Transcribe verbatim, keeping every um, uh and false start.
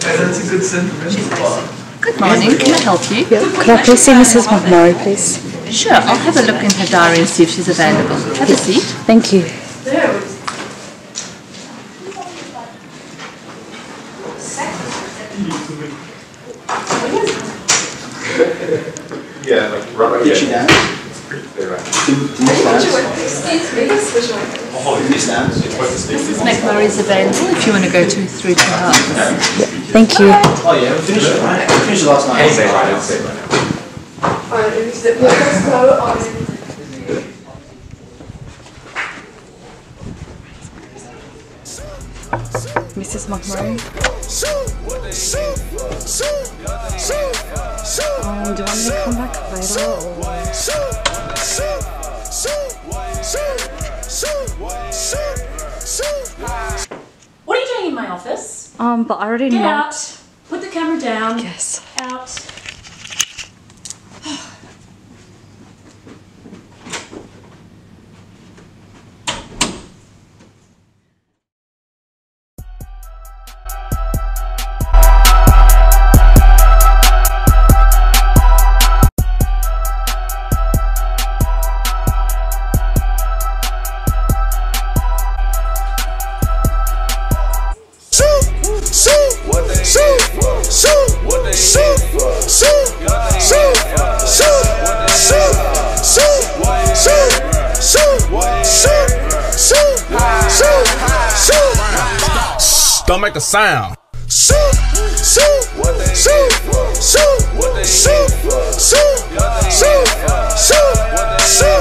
That's a good sentiment. Good morning, can I help you? Yeah. Could I please see Missus McMurray, please? Sure, I'll have a look in her diary and see if she's available. Have a seat. Thank you. Yeah, like right Did she dance? Did Miss dance? Missus McMurray's available if you want to go to, through to her office. Yeah. Thank you. Oh yeah, we finished it, right? We finished it last night. I'll say it right now, I'll say it right now. Missus McMurray. Um, do you want me to come back later? Or? What are you doing in my office? Um, but I already Get know. out. Put the camera down. Yes. Out. Don't make a sound. Shoot, shoot, shoot, shoot, shoot, shoot, shoot, shoot, shoot, shoot.